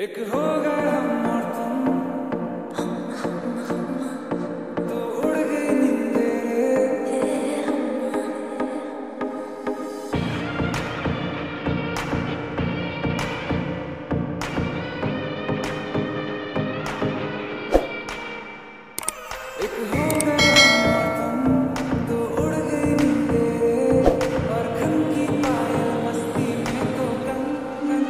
एक हो गए हम और तुम, तो उड़ गई नींदें। एक हो गए हम और तुम, तो उड़ गई नींदें। और खन की पायल मस्ती में तो कन कन।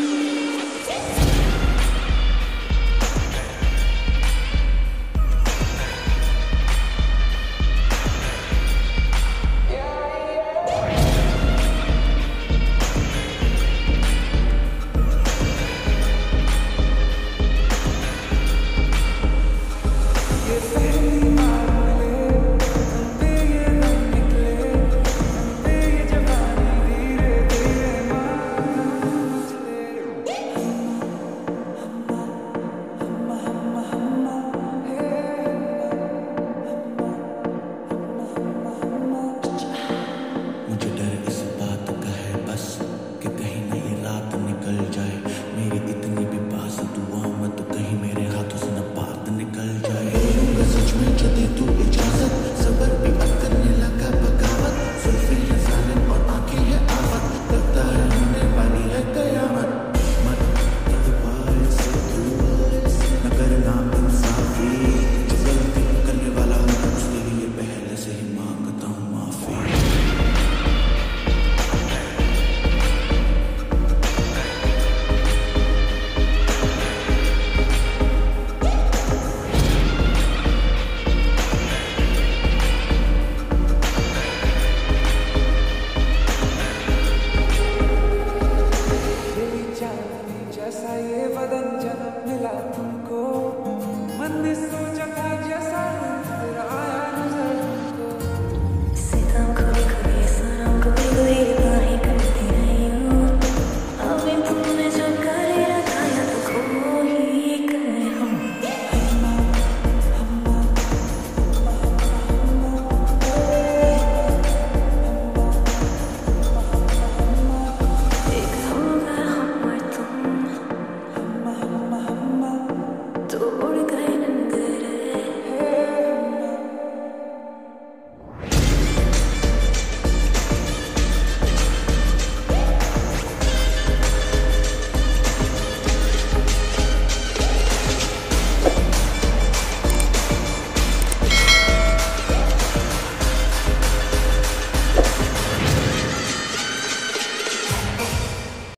ये पहली बार मिले, तुम पे ये दम निकले, तुम पे ये जवानी धीरे धीरे मचले। मुझे डर इस बात का है बस कि कहीं न ये रात निकल जाए। मेरी इतनी भी पास दुआ मत कहीं मेरे हाथों से न बात निकल जाए। सच में जो दे तू इजाजत, सबर भी अब करने लगा बगावत। जुल्फें हैं जालिम और आंखें हैं आफत, लगता है होने वाली है कयामत। मत इतबार से तू न करना इंसाफी, जो गलती करने वाला हूँ उसके लिए पहले से ही मांगता हूँ माफी। दिली चांदनी जैसा ये बदन जन्म मिला तुमको,